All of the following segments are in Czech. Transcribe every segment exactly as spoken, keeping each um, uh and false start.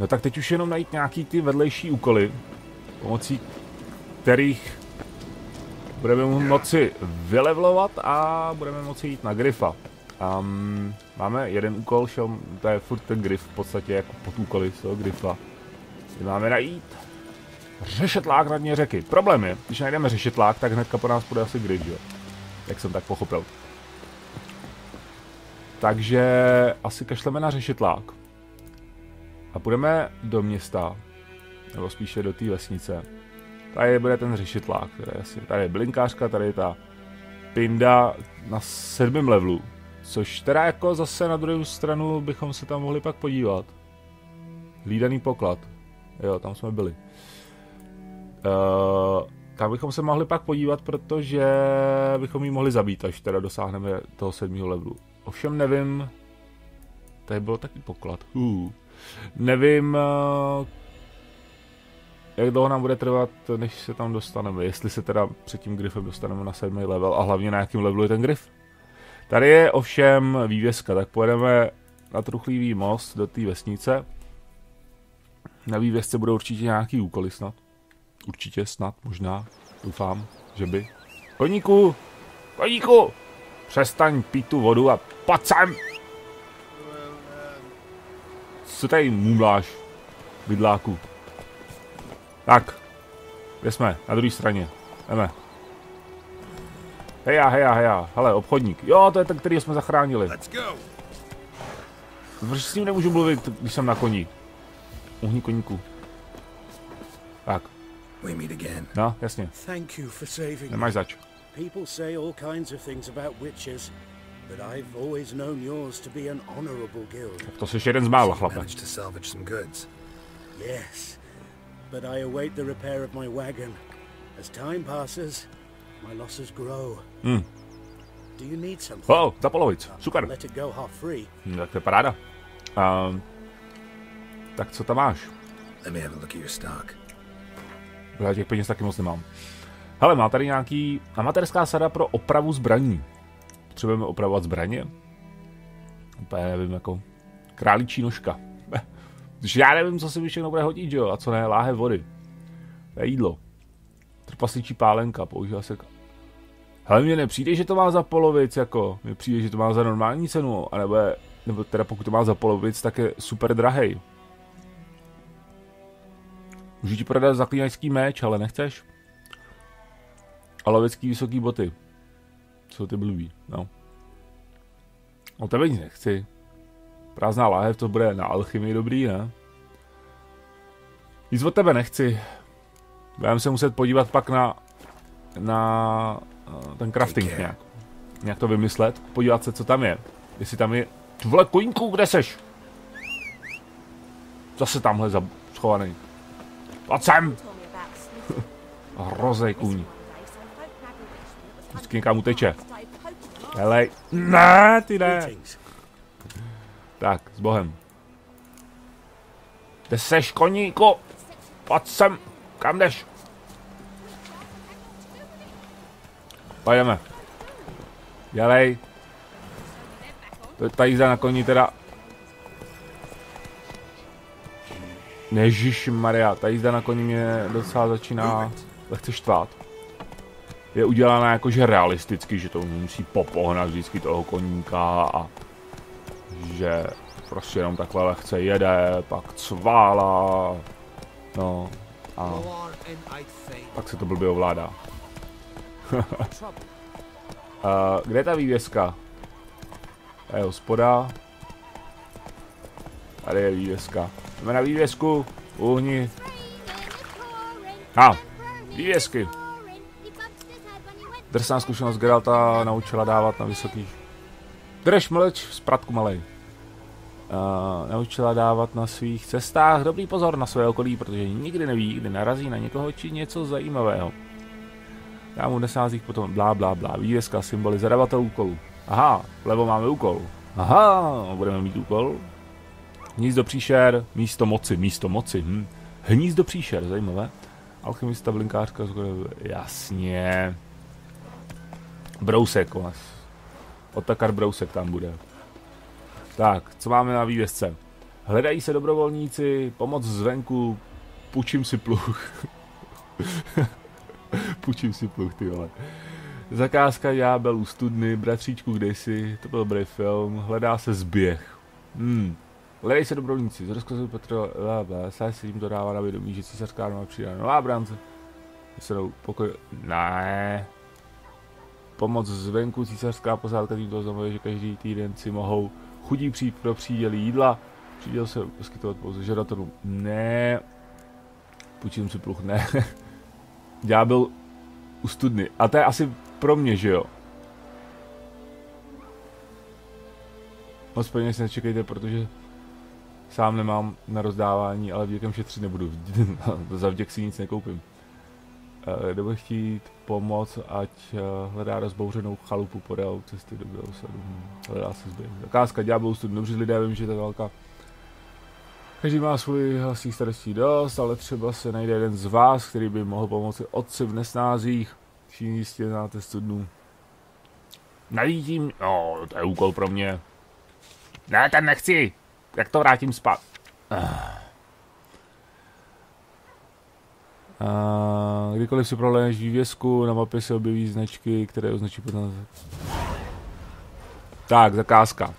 No tak teď už jenom najít nějaký ty vedlejší úkoly, pomocí kterých budeme moci vylevlovat a budeme moci jít na Gryfa. Um, máme jeden úkol, šel, to je furt ten Gryf v podstatě jako pod úkoly z toho Gryfa. Kde máme najít řešetlák na dně řeky. Problém je, když najdeme řešetlák, tak hnedka po nás půjde asi Gryf, jo? Jak jsem tak pochopil. Takže asi kašleme na řešetlák. A půjdeme do města, nebo spíše do té vesnice. Tady bude ten řešetlák, tady, asi, tady je blinkářka, tady je ta pinda na sedmém levelu. Což teda jako zase na druhou stranu bychom se tam mohli pak podívat. Hlídaný poklad. Jo, tam jsme byli. Uh, tam bychom se mohli pak podívat, protože bychom ji mohli zabít, až teda dosáhneme toho sedmého levelu. Ovšem nevím... Tady byl taky poklad. Uh. Nevím... Uh, jak dlouho nám bude trvat, než se tam dostaneme. Jestli se teda před tím Gryfem dostaneme na sedmý level a hlavně na jakém levelu je ten Gryf. Tady je ovšem vývězka, tak pojedeme na truchlivý most do té vesnice. Na vývězce budou určitě nějaký úkoly snad. Určitě, snad, možná, doufám, že by. Koníku! Koníku! Přestaň pít tu vodu a pojď sem! Co tady mumláš, bydláku? Tak, kde jsme? Na druhé straně. Jdeme. Heja, heja, heja. Hele, obchodník. Jo, to je ten, který jsme zachránili. Proč s ním nemůžu mluvit, když jsem na koni? Uhni koníku. Tak. No, jasně. Nemáš zač. People say all kinds of things about witches, but I've always known yours to be an honorable guild. To jsi jeden z mála, chlape. Yes, but I await the repair of my wagon. As time passes, my losses grow. Hmm. Do you need something? Oh, za polovic. Super. Let it go half free. Hmm, tak to je paráda. Um, tak co tam máš? Let me have a look at your stock. Já těch peněz taky moc nemám. Hele, má tady nějaký amatérská sada pro opravu zbraní. Potřebujeme opravovat zbraně? Úplně nevím, jako králíčí nožka. Když já nevím, co se mi všechno bude hodit, jo, a co ne, láhev vody. To je jídlo. Trpasličí pálenka, používá se... Hele, mně nepřijde, že to má za polovic, jako. Mně přijde, že to má za normální cenu, anebo je, nebo teda pokud to má za polovic, tak je super drahej. Můžu ti prodat zaklínačský meč, ale nechceš? A lovecký vysoký boty. Jsou ty blbý, no. O tebe nic nechci. Prázdná láhev, to bude na alchymii dobrý, ne? Nic od tebe nechci. Budeme se muset podívat pak na... na... ten crafting nějak. Nějak to vymyslet. Podívat se, co tam je. Jestli tam je... Tvole koňku, kde seš? Zase tamhle schovaný. Pojď sem! Hrozej kůň. Vždycky někam uteče. Helej. Ne, ty ne. Tak, s bohem. Kde seš, koníku? Pojď sem. Kam jdeš? Pojdeme. Dělej. Ta jízda na koni teda... Ježišmarja, ta jízda na koni mě docela začíná lehce štvát. Je udělaná jakože realisticky, že to musí popohnat vždycky toho koníka a že prostě jenom takhle lehce jede, pak cvála, no a pak se to blbě ovládá. A kde je ta vývězka? To je hospoda. Tady je vývězka. Jdeme na vývězku, uhni. A, vývězky. Drsná zkušenost Geralta naučila dávat na vysokých. Drž mlč, spratku malej. Uh, naučila dávat na svých cestách dobrý pozor na své okolí, protože nikdy neví, kdy narazí na někoho či něco zajímavého. Já mu nesázích potom blá blá blá. Vývězka, symboly, zadavatel úkolů. Aha, vlevo máme úkol. Aha, budeme mít úkol. Hnízdo příšer, místo moci, místo moci. Hm. Hnízdo příšer, zajímavé. Alchymista, blinkářka, jasně. Brousek, Otakar Brousek tam bude. Tak, co máme na vývězce? Hledají se dobrovolníci, pomoc zvenku, půjčím si pluh. Půjčím si pluh, ty vole. Zakázka ďábelů studny, bratříčku kdysi, to byl dobrý film, hledá se zběh. Hmm. Hledají se dobrovolníci, z rozkazu Petro, se si jim to dává na vědomí, že císařská armáda přijde nová bránce. Vysadou pokoj, ne. Pomoc zvenku, císařská posádka tímto znamená, že každý týden si mohou chudí přijít pro příděl jídla. Příděl se poskytovat pouze žadatelům, ne. Půjčím si pluh, ne. Ďábel u studny, a to je asi pro mě, že jo. Moc peněz si nečekejte, protože sám nemám na rozdávání, ale vděkem šetřit nebudu. Za vděk si nic nekoupím. Kdo bude chtít pomoc, ať hledá rozbouřenou chalupu podél cesty do Bělosadu. Hledá se zběh. Zakázka ďábelů studny. Dobří lidé, vím, že to je velká. Každý má svůj vlastních starostí dost, ale třeba se najde jeden z vás, který by mohl pomoci otci v nesnázích. Všichni jistě znáte studnu. Najít jim, no, to je úkol pro mě. Ne, ten nechci. Jak to vrátím spát? Uh, kdykoliv si prohlédneš vývězku, na mapě se objeví značky, které označí potom. Tak, zakázka.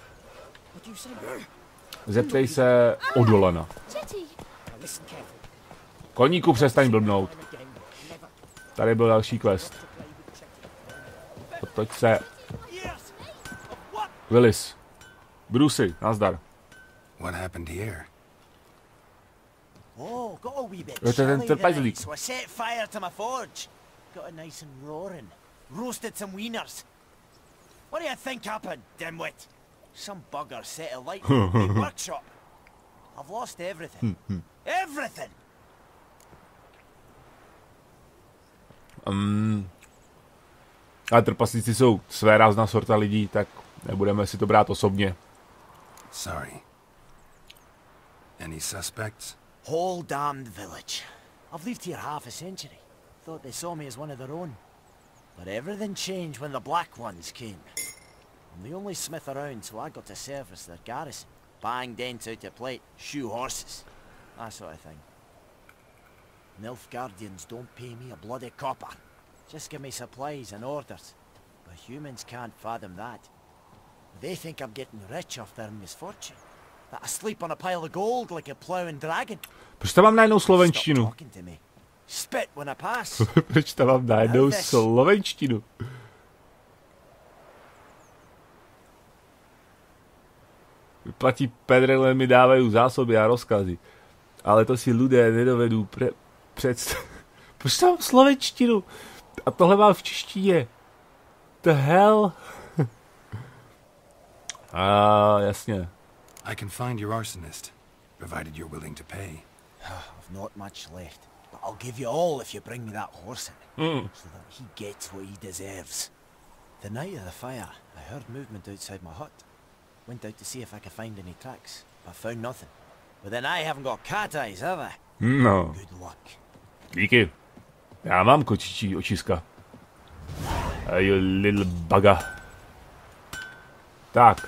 Zeptej se Odolana. Koníku, přestaň blbnout. Tady byl další quest. Otoč se. Willis. Brucey, nazdar. What happened here? Oh, got a wee bit Jo, to je ten chilly trpajzlík. tonight, so I set fire to my forge. Got it nice and roaring. Roasted some wieners. What do you think happened, dimwit? Some bugger set a light in the workshop. I've lost everything. Everything! Um, ale trpaslíci jsou své rázná sorta lidí, tak nebudeme si to brát osobně. Sorry. Any suspects? Whole damned village. I've lived here half a century. Thought they saw me as one of their own. But everything changed when the Black Ones came. I'm the only smith around, so I got to service their garrison. Bang dents out of plate, shoe horses. That sort of thing. Nilfgaardians don't pay me a bloody copper. Just give me supplies and orders. But humans can't fathom that. They think I'm getting rich off their misfortune. That I sleep on a pile of gold like a ploughing dragon. Proč tam mám najednou slovenštinu? Stop talking to me. Spit when I pass. Proč tam mám najednou slovenštinu? Vyplatí Pedrele mi dávají zásoby a rozkazy. Ale to si lidé nedovedou pre... představit. Proč tam mám slovenštinu? A tohle mám v češtině. The hell? A jasně. I can find your arsonist, provided you're willing to pay. I've not much left, but I'll give you all if you bring me that horse in, Mm. so that he gets what he deserves. The night of the fire, I heard movement outside my hut. Went out to see if I could find any tracks, but found nothing. But then I haven't got cat eyes, have I? No. Good luck. Díky. Já mám kočičí očiska. Hey, you little bugger. Tak.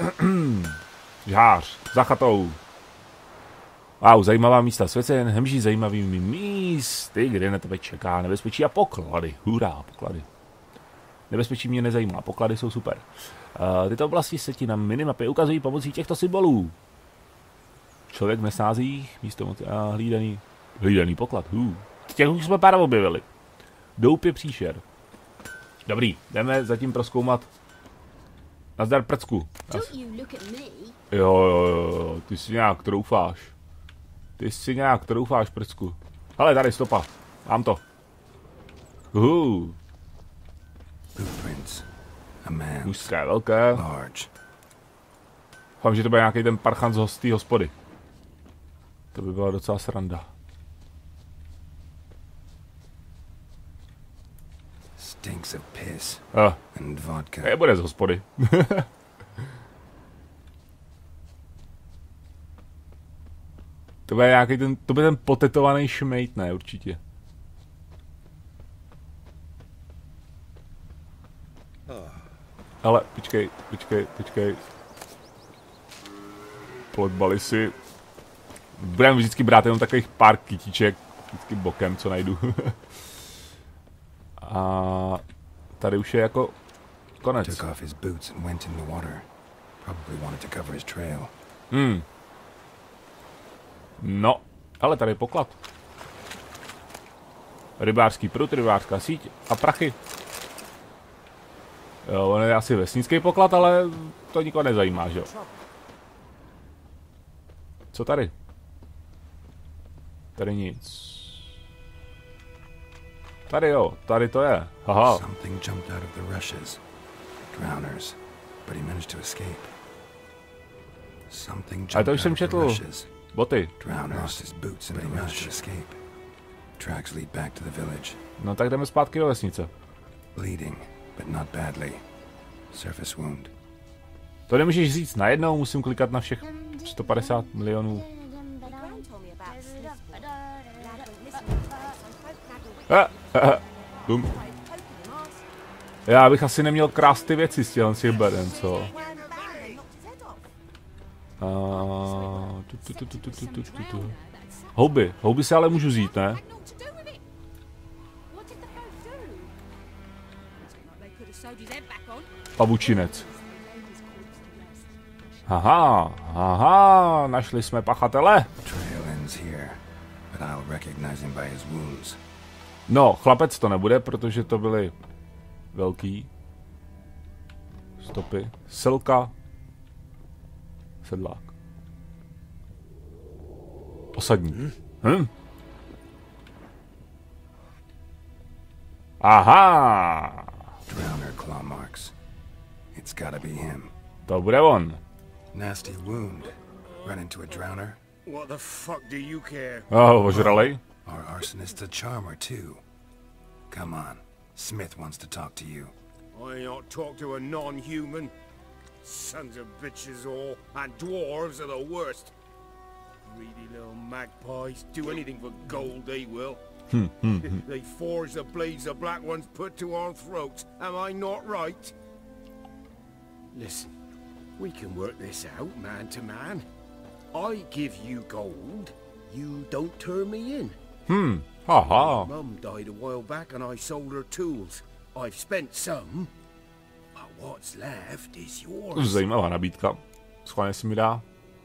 Žhář. Za chatou. Wow, zajímavá místa. Svět se jen hemží zajímavými místy, kde na tebe čeká nebezpečí a poklady. Hurá, poklady. Nebezpečí mě nezajímá, poklady jsou super. Uh, tyto oblasti se ti na minimapě ukazují pomocí těchto symbolů. Člověk v nesnázích, místo moci a hlídaný, hlídaný poklad. Uh. Těch už jsme pár objevili. Doupě příšer. Dobrý, jdeme zatím prozkoumat. Nazdar prcku. Jo, jo, jo, ty si nějak troufáš. Ty si nějak troufáš, prcku. Hele, tady stopa. Mám to. Uhu. Blueprints. A man. Úzké, velké. Large. Doufám, že to bude nějaký ten parchan z hostý hospody. To by byla docela sranda. Stinks of piss. Ah. And vodka. Je bude z hospody. To bude nějaký ten, to bude ten potetovaný šmejt, ne, určitě. Ale, počkej, počkej, počkej. Plotbali si. budeme vždycky brát jenom takových pár kytíček, vždycky bokem, co najdu. A tady už je jako konec. Hmm. No, ale tady je poklad. Rybářský prut, rybářská síť a prachy. Jo, on je asi vesnický poklad, ale to nikoho nezajímá, že jo? Co tady? Tady nic. Tady jo, tady to je. Haha. Ale to už jsem četl. Boty. No tak jdeme zpátky do vesnice. To nemůžeš říct najednou, musím klikat na všech sto padesát milionů. Ah, ah, bum. Já bych asi neměl krást ty věci s tělen si beden, co? Uh, tu, tu, tu, tu, tu, tu, tu, tu. Houby, houby se ale můžu vzít, ne? Pavučinec. Aha, aha, našli jsme pachatele. No, chlapec to nebude, protože to byly velký stopy. Silka. Sedlák. Osadník. Hm? Aha! Drowner claw marks. It's gotta be him. To bude on. Nasty wound. Run into a drowner. What the fuck do you care? Oh, ožralej. Our arsonist's a charmer too. Come on. Smith wants to talk to you. I not talk to a non-human. Sons of bitches all, and dwarves are the worst. Greedy little magpies do anything for gold, they will. They forge the blades the black ones put to our throats. Am I not right? Listen, we can work this out man to man. I give you gold, you don't turn me in. Hmm, haha. Mum died a while back and I sold her tools. I've spent some, but what's left is yours. Zajímavá nabídka. Schválně si mi dá.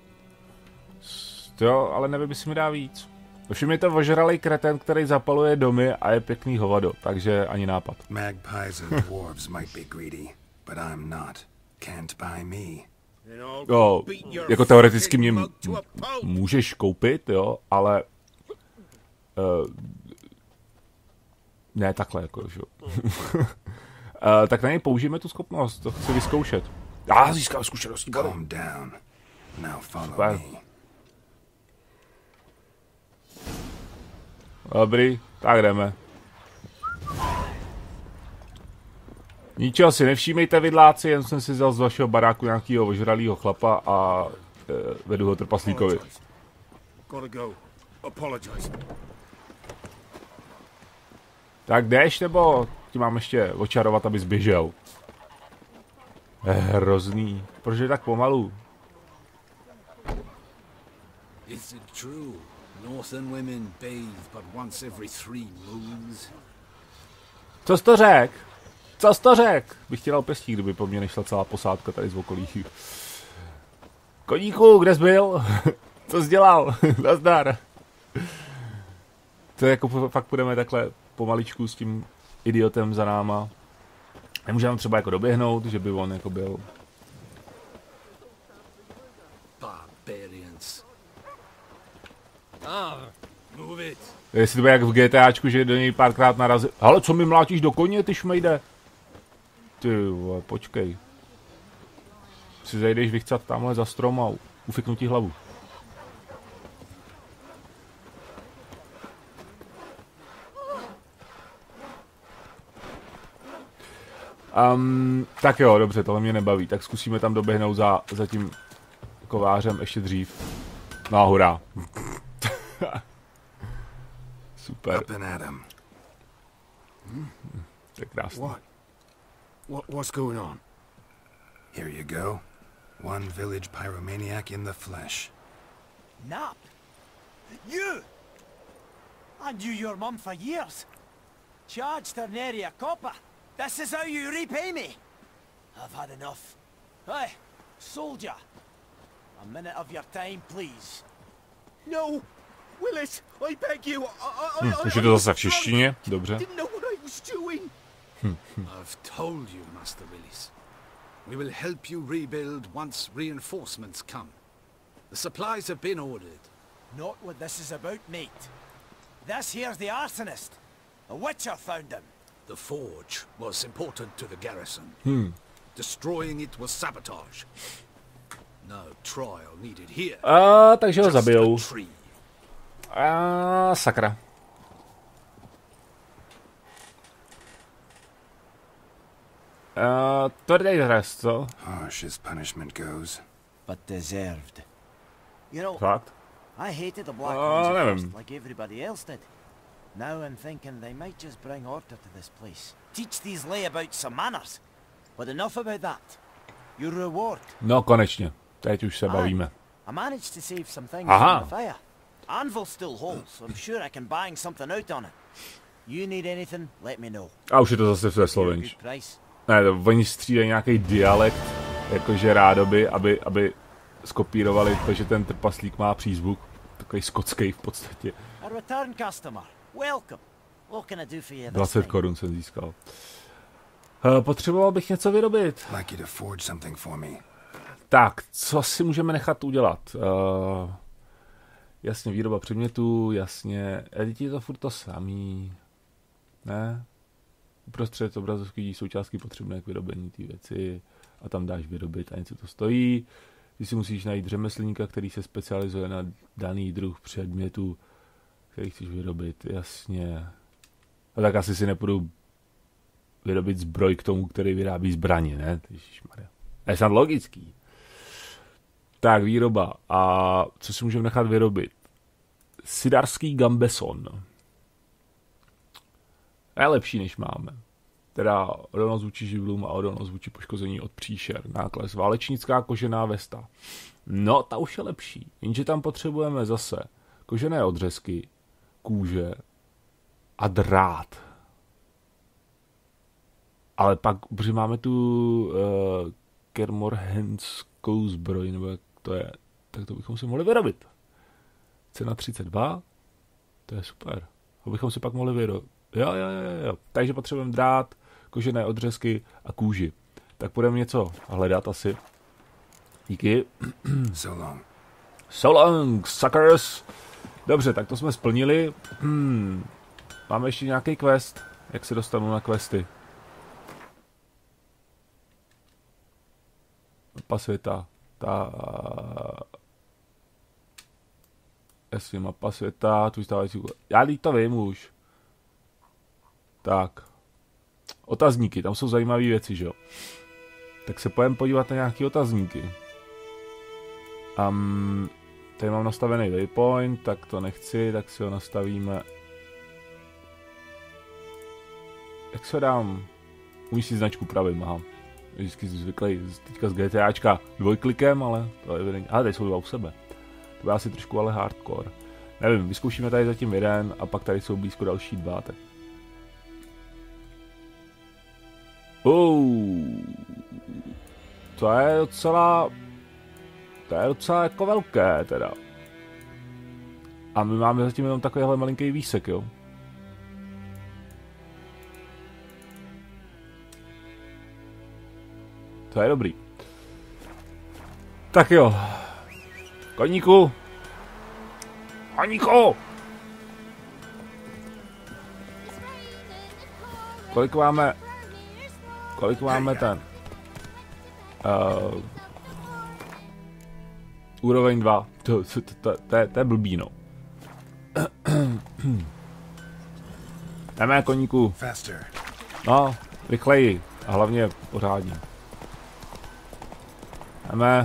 Jo, ale nevím, jestli mi dá víc. Všim je to ožralej kreten, který zapaluje domy a je pěkný hovado, takže ani nápad. Magpies and dwarves might be greedy, but I'm not. Can't buy me. Jo, jako teoreticky mě můžeš koupit, jo, ale uh, ne takhle, jako, že jo. uh, tak na něj použijeme tu schopnost, to chci vyzkoušet. Já ah, získám zkušenosti. Calm down. Now follow Super. me. Dobrý, tak jdeme. Ničeho si nevšímejte, vidláci, jen jsem si vzal z vašeho baráku nějakýho ožralýho chlapa a e, vedu ho trpaslíkovi. Tak jdeš, nebo ti mám ještě očarovat, aby zběžel? Je hrozný. Proč je tak pomalu? Is it true? Northern women bathe but once every three moons. Co jsi to řek? Co jsi to řek? Bych ti dal pestí, kdyby po mně nešla celá posádka tady z okolí. Koníku, kde jsi byl? Co jsi dělal? Nazdar. To je jako fakt půjdeme takhle pomaličku s tím idiotem za náma. Nemůžeme třeba jako doběhnout, že by on jako byl. Barbarians. Ah, move it. Jestli to bude jak v GTAčku, že do něj párkrát narazil. Hele, co mi mlátíš do koně, ty šmejde? Ty vole, počkej. Si zajdeš vychcat tamhle za strom a ufiknu ti hlavu. Um, tak jo, dobře, tohle mě nebaví. Tak zkusíme tam doběhnout za, za tím kovářem ještě dřív. No hurá. Super. To je krásný. What? What? What's going on? Here you go. One village pyromaniac in the flesh. Nap? You! I knew your mum for years. Charged her nary a copper. This is how you repay me. I've had enough. Hey, soldier. A minute of your time, please. No! Willis, I beg you. I, I, Hm, I, už je I to was zase v drunk. češtině, dobře. Didn't know what I was doing. I've told you, Master Willis. We will help you rebuild once reinforcements come. The supplies have been ordered. Not what this is about, mate. This here's the arsonist. A witcher found him. The forge was important to the garrison. Hmm. Destroying it was sabotage. No trial needed here. A, takže ho Just a zabijou. tree. A, sakra. A, tvrdý trest, co? Harsh as punishment goes. But deserved. You know, Fakt? I hated the Black Uh, Ones at nevím. first, like everybody else did. Now I'm thinking they might just bring order to this place. Teach these layabouts some manners. But enough about that. Your reward. No, konečně. Teď už se bavíme. I managed to save some things Aha. from the fire. Anvil still holds, so I'm sure I can bang something out on it. You need anything, let me know. A už je to zase ve You're a slovenč. good price. Ne, to, oni střídají nějaký dialekt, jakože rádoby, aby, aby skopírovali to, že ten trpaslík má přízvuk. Takový skotský v podstatě. A return customer. Welcome. What can I do for you this dvacet time? korun jsem získal. Uh, potřeboval bych něco vyrobit. Like you to forge something for me. Tak, co si můžeme nechat udělat? Uh, jasně, výroba předmětů, jasně. Editi je to furt to samý. Ne? Uprostřed obrazovky součástky potřebné k vyrobení té věci a tam dáš vyrobit a něco to stojí. Ty si musíš najít řemeslníka, který se specializuje na daný druh předmětu, který chceš vyrobit, jasně. A tak asi si nepůjdu vyrobit zbroj k tomu, který vyrábí zbraně, ne? Ježišmarja. To je snad logický. Tak, výroba. A co si můžeme nechat vyrobit? Sidarský gambeson. Je lepší, než máme. Teda odolnost vůči živlům a odolnost vůči poškození od příšer. Náklad válečnická kožená vesta. No, ta už je lepší. Jenže tam potřebujeme zase kožené odřezky, kůže a drát. Ale pak, protože máme tu uh, Kermorhenskou zbroj, nebo jak to je, tak to bychom si mohli vyrobit. Cena třicet dva, to je super. To bychom si pak mohli vyrobit. Jo, jo, jo, jo. Takže potřebujeme drát, kožené odřezky a kůži. Tak půjdeme něco hledat asi. Díky. So long. So long, suckers. Dobře, tak to jsme splnili. Hmm. Máme ještě nějaký quest. Jak se dostanu na questy? Mapa světa. Ta... Jasně, mapa světa. Tu stávající... Já teď to vím už. Tak. Otazníky, tam jsou zajímavé věci, že jo? Tak se pojďme podívat na nějaké otazníky. Um, tady mám nastavený waypoint, tak to nechci, tak si ho nastavíme. Jak se dám? Umíš si značku pravým, aha. Vždycky jsem zvyklý teďka z GTAčka dvojklikem, ale to je evidentně. Ale tady jsou dva u sebe. To je asi trošku ale hardcore. Nevím, vyzkoušíme tady zatím jeden a pak tady jsou blízko další dva, tak. Oh, to je docela, to je docela jako velké teda. A my máme zatím jenom takovýhle malinký výsek, jo. To je dobrý. Tak jo. Koníku. Koníku. Kolik máme... Kolik máme ten? Uh, úroveň dva. To, to, to, to, to, je, to je blbý, no. Jdeme, koníku. Faster. No, rychleji. A hlavně pořádně. Jdeme.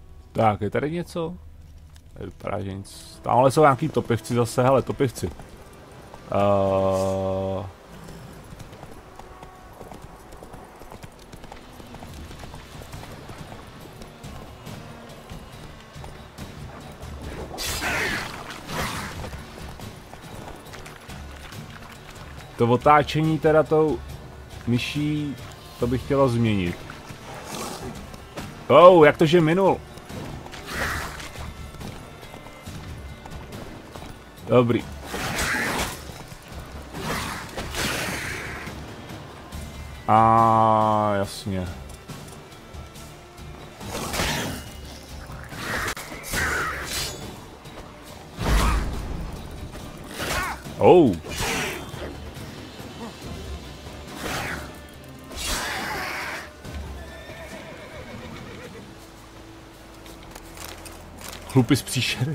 Tak, je tady něco? Tady vypadá, že nic. Tamhle jsou nějaký topivci zase, hele, topivci. Uh... To otáčení teda tou myší, to bych chtělo změnit. Oh, jak to, že minul? Dobrý. A jasně. Oh. Chlupy z příšery.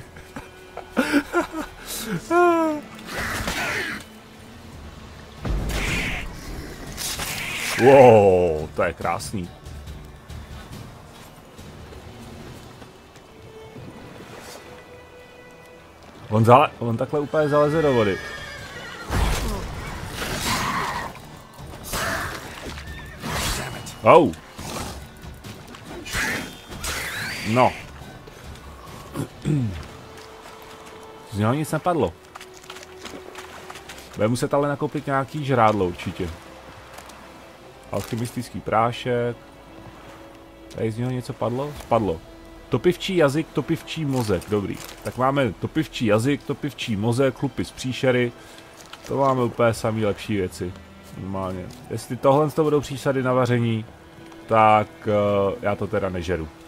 Wow, to je krásný. On, zale, on takhle úplně zaleze do vody. Oh. No. Z něho nic nepadlo. Bude muset ale nakoupit nějaký žrádlo určitě. Alchemistický prášek. Tady z něho něco padlo? Spadlo. Topivčí jazyk, topivčí mozek, dobrý. Tak máme topivčí jazyk, topivčí mozek, chlupy z příšery. To máme úplně samý lepší věci. Normálně. Jestli tohle to budou přísady na vaření, tak uh, já to teda nežeru.